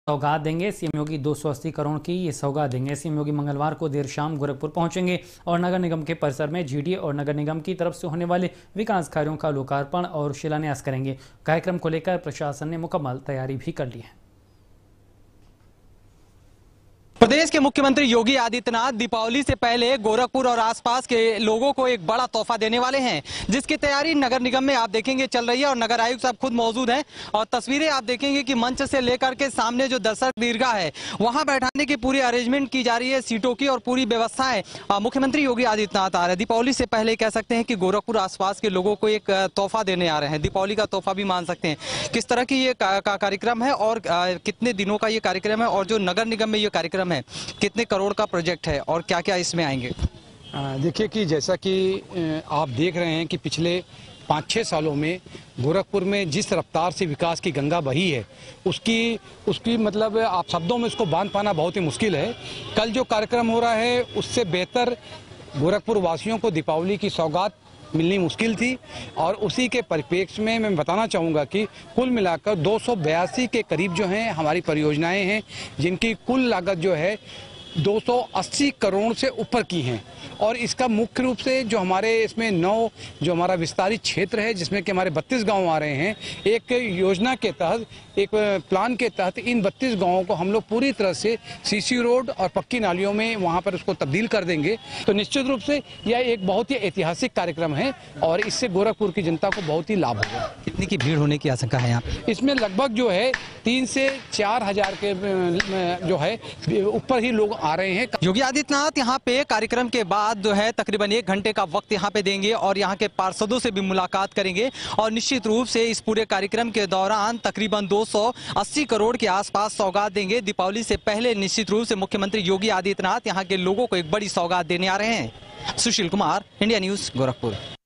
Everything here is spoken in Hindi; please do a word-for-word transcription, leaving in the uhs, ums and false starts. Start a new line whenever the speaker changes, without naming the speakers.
सौगात देंगे। सीएम योगी दो सौ अस्सी करोड़ की ये सौगात देंगे। सीएम योगी मंगलवार को देर शाम गोरखपुर पहुंचेंगे और नगर निगम के परिसर में जीडीए और नगर निगम की तरफ से होने वाले विकास कार्यों का लोकार्पण और शिलान्यास करेंगे। कार्यक्रम को लेकर प्रशासन ने मुकम्मल तैयारी भी कर ली है।
प्रदेश के मुख्यमंत्री योगी आदित्यनाथ दीपावली से पहले गोरखपुर और आसपास के लोगों को एक बड़ा तोहफा देने वाले हैं, जिसकी तैयारी नगर निगम में आप देखेंगे चल रही है और नगर आयुक्त साहब खुद मौजूद हैं। और तस्वीरें आप देखेंगे कि मंच से लेकर के सामने जो दर्शक दीर्घा है वहां बैठाने की पूरी अरेंजमेंट की जा रही है, सीटों की और पूरी व्यवस्थाएं। मुख्यमंत्री योगी आदित्यनाथ आ रहे हैं दीपावली से पहले, कह सकते हैं कि गोरखपुर आसपास के लोगों को एक तोहफा देने आ रहे हैं, दीपावली का तोहफा भी मान सकते हैं। किस तरह की ये कार्यक्रम है और कितने दिनों का ये कार्यक्रम है, और जो नगर निगम में ये कार्यक्रम है कितने करोड़ का प्रोजेक्ट है और क्या क्या इसमें आएंगे?
देखिए कि जैसा कि आप देख रहे हैं कि पिछले पाँच छः सालों में गोरखपुर में जिस रफ्तार से विकास की गंगा बही है उसकी उसकी मतलब आप शब्दों में उसको बांध पाना बहुत ही मुश्किल है। कल जो कार्यक्रम हो रहा है उससे बेहतर गोरखपुर वासियों को दीपावली की सौगात मिलनी मुश्किल थी, और उसी के परिप्रेक्ष्य में मैं बताना चाहूँगा कि कुल मिलाकर दो सौ बयासी के करीब जो हैं हमारी परियोजनाएं हैं, जिनकी कुल लागत जो है दो सौ अस्सी करोड़ से ऊपर की हैं। और इसका मुख्य रूप से जो हमारे इसमें नौ जो हमारा विस्तारित क्षेत्र है जिसमें कि हमारे बत्तीस गांव आ रहे हैं, एक योजना के तहत, एक प्लान के तहत इन बत्तीस गांवों को हम लोग पूरी तरह से सीसी रोड और पक्की नालियों में वहां पर उसको तब्दील कर देंगे। तो निश्चित रूप से यह एक बहुत ही ऐतिहासिक कार्यक्रम है और इससे गोरखपुर की जनता को बहुत ही लाभ होगा।
कितनी की भीड़ होने की आशंका है यहाँ पे?
इसमें लगभग जो है तीन से चार हजार के जो है ऊपर ही लोग आ रहे हैं।
योगी आदित्यनाथ यहाँ पे कार्यक्रम के बाद जो है तकरीबन एक घंटे का वक्त यहाँ पे देंगे और यहाँ के पार्षदों से भी मुलाकात करेंगे और निश्चित रूप से इस पूरे कार्यक्रम के दौरान तकरीबन दो सौ अस्सी करोड़ के आसपास सौगात देंगे। दीपावली से पहले निश्चित रूप से मुख्यमंत्री योगी आदित्यनाथ यहाँ के लोगों को एक बड़ी सौगात देने आ रहे हैं। Sushil Kumar, India news, Gorakhpur.